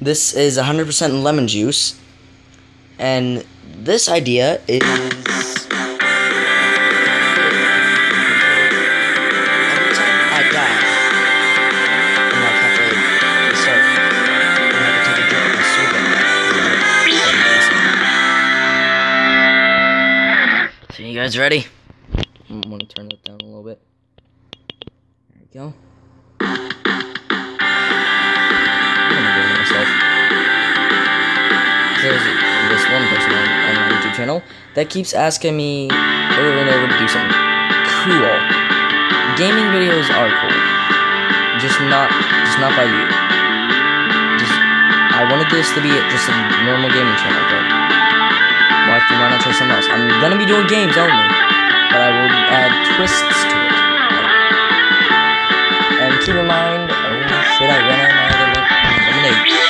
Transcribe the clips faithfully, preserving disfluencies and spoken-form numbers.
This is one hundred percent lemon juice, and this idea is every time I die, I'm like have to start. I'm have to take a drink of my soda. So you guys ready? I'm gonna turn it down a little bit. There we go. There's this one person on, on my YouTube channel that keeps asking me over and over to do something cool. Gaming videos are cool, just not, just not by you. Just, I wanted this to be just a normal gaming channel, but why, why not try something else? I'm gonna be doing games only, but I will add twists to it. And keep in mind, oh shit, I ran out of my lemonade.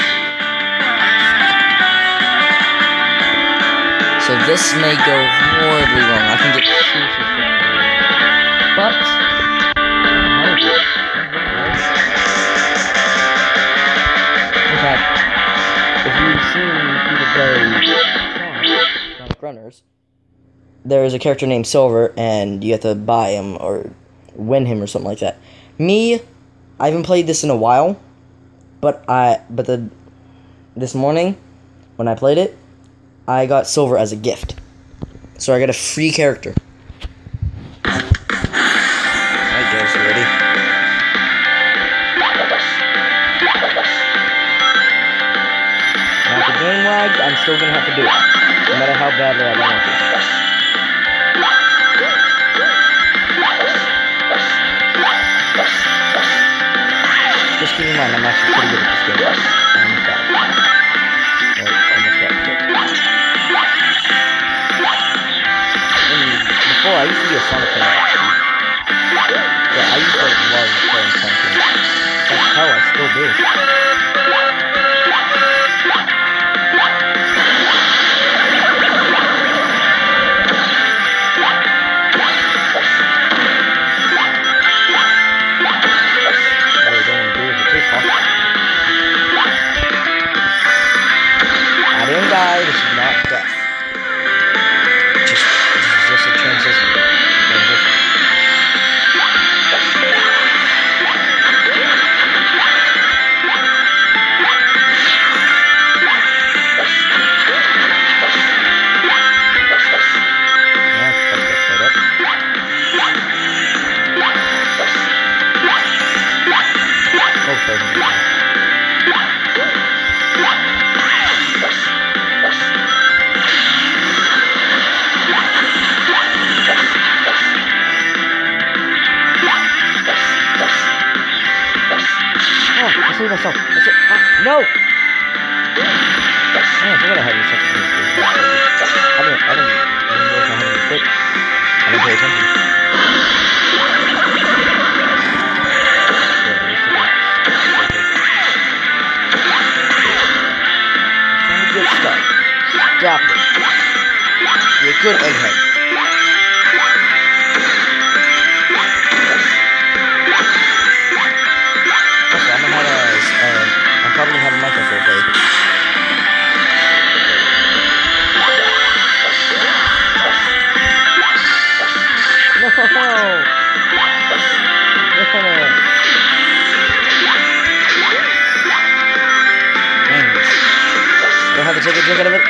So this may go horribly wrong. I can get super but in fact, if you've seen people play Sonic Runners, there is a character named Silver, and you have to buy him or win him or something like that. Me, I haven't played this in a while, but I but the this morning when I played it, I got Silver as a gift. So I got a free character. Alright guys, you ready? Now if the game lags, I'm still gonna have to do it. No matter how badly I want to. Just keep in mind, I'm actually pretty good at this game. I'm almost got it. Before, I used to be a Sonic fan. Yeah, I used to love playing Sonic. That's how I still do. What I don't want to do is it tastes awesome. I didn't die, this is not death. Just, this is just a transition. Transition. Yeah, fuck that shit up. Oh, sorry. I saved myself. That's it. Ah, no! Oh, I forgot I had this second. I didn't, I didn't, I didn't know if I had any quick. I didn't pay attention. Trying to get stuck. Stop it. Be a good egghead. I'm probably gonna have a microphone play. No! No! Dang it. Don't have to take a drink out of it.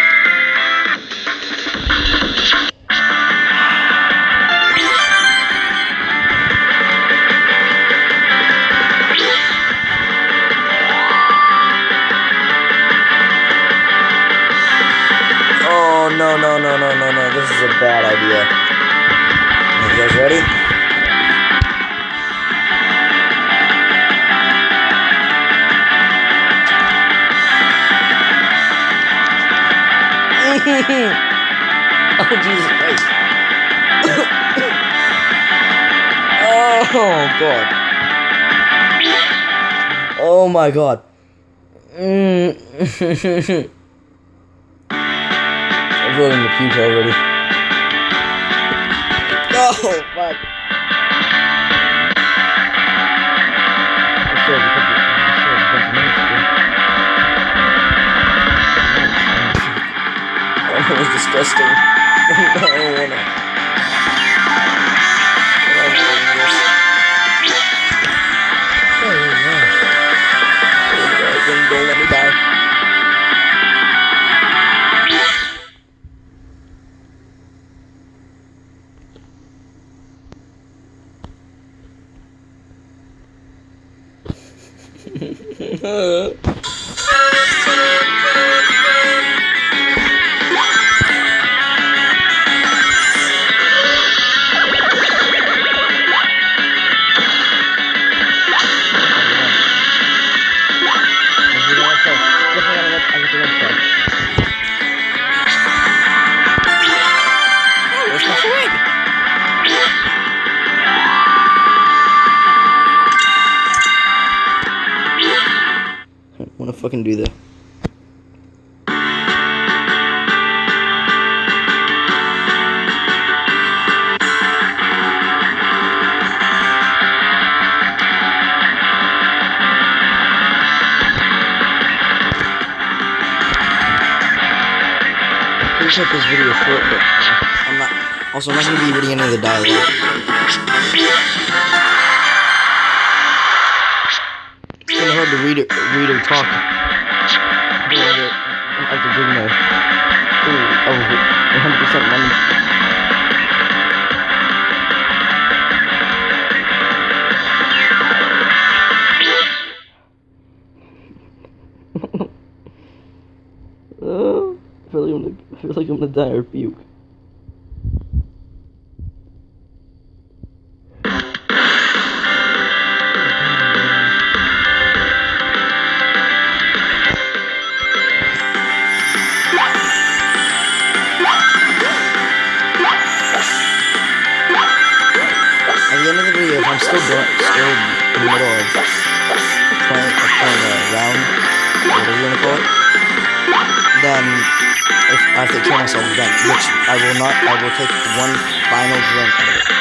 No, no, no, no, no, no. This is a bad idea. You guys ready? Oh, Jesus Christ. Oh, God. Oh, my God. Mm. I'm rolling the puke already. Oh, fuck. I still have a couple, I still have a bunch of minutes to go. That was disgusting. I don't wanna. I don't wanna do this. Oh, yeah. Don't, don't let me die. I wanna fucking do that. Pretty sure this video is short, but I'm not. Also, I'm not gonna be reading any of the dialogue. It's kinda hard to read it, read or talk. After doing the ooh, oh, one hundred percent lemon. uh, I feel like I'm gonna, I feel like I'm gonna die or puke. I'm still doing, still in the middle of playing, of playing a round, whatever you wanna call it. Then, if I have to kill myself again, which I will not, I will take one final drink of it.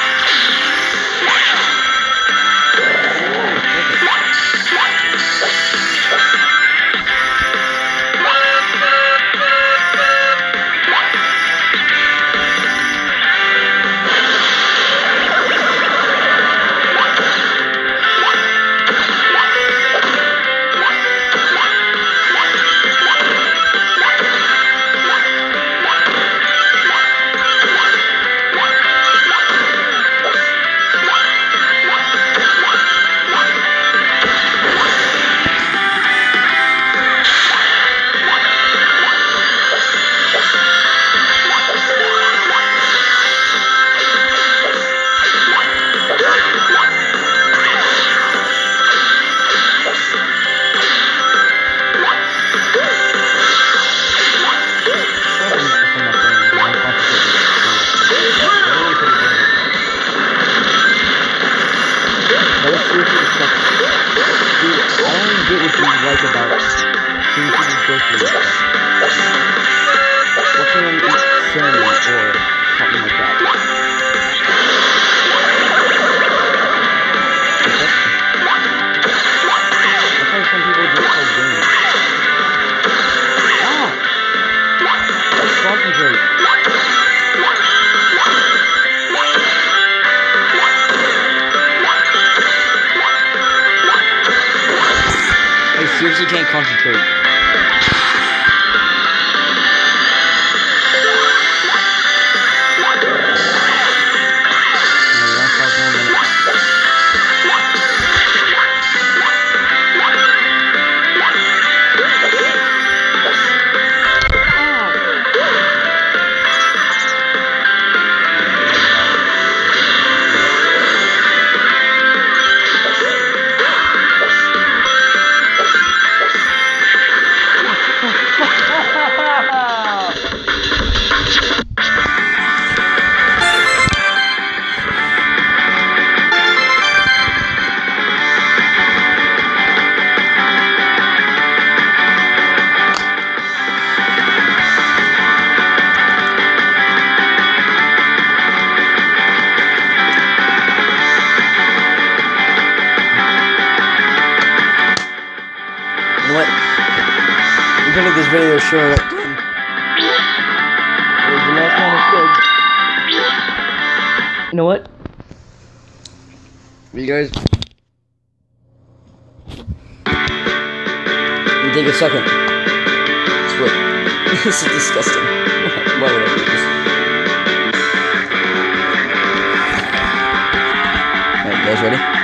Like about seeing people go through this stuff. Watching them eat cinnamon or something like that. That's why some people just play games. Ah! Let's concentrate. I seriously can't concentrate. You know what? I'm gonna make this video short. know what? You guys... You take a second. Swear. This is disgusting. Why would I do this? Alright, you guys ready?